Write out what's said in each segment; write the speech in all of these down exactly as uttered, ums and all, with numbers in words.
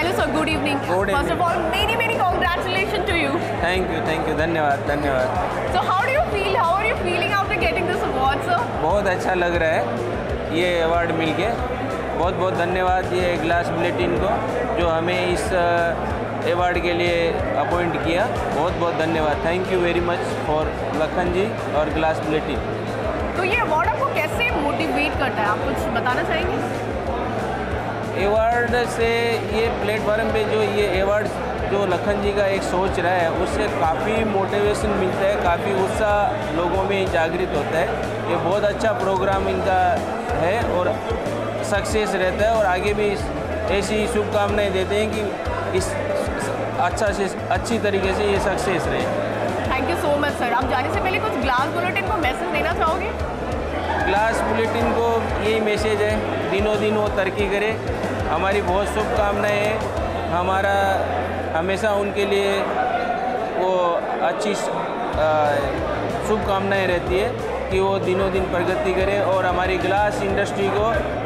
Hello sir, good evening. Good evening. First of all, many many congratulations to you. Thank you thank you धन्यवाद धन्यवाद। So how do you feel? How are you feeling after getting this award, sir? बहुत अच्छा लग रहा है ये award मिलके। बहुत बहुत धन्यवाद ये ग्लास बुलेटिन को जो हमें इस अवार्ड के लिए अपॉइंट किया। बहुत बहुत धन्यवाद। Thank you very much for Lakhan ji और ग्लास बुलेटिन। तो ये अवार्ड आपको कैसे मोटिवेट करता है, आप कुछ बताना चाहेंगे? अवार्ड से ये प्लेटफॉर्म पे जो ये अवार्ड जो लखन जी का एक सोच रहा है उससे काफ़ी मोटिवेशन मिलता है, काफ़ी उत्साह लोगों में जागृत होता है। ये बहुत अच्छा प्रोग्राम इनका है और सक्सेस रहता है और आगे भी ऐसी शुभकामनाएं देते हैं कि इस अच्छा से अच्छी तरीके से ये सक्सेस रहे। Thank you so much sir. आप जाने से पहले कुछ ग्लास बुलेटिन को मैसेज देना चाहोगे? ग्लास बुलेटिन को यही मैसेज है, दिनों दिन वो तरक्की करे। हमारी बहुत शुभकामनाएं हैं, हमारा हमेशा उनके लिए वो अच्छी शुभकामनाएं रहती है कि वो दिनों दिन प्रगति करे और हमारी ग्लास इंडस्ट्री को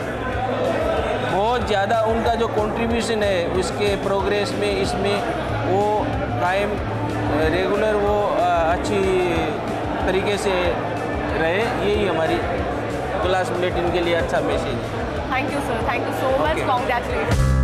बहुत ज़्यादा उनका जो कंट्रीब्यूशन है उसके प्रोग्रेस में इसमें वो कायम रेगुलर वो अच्छी तरीके से रहे। यही हमारी ग्लास बुलेटिन के लिए अच्छा मैसेज है। Thank you sir, thank you so much, congratulation.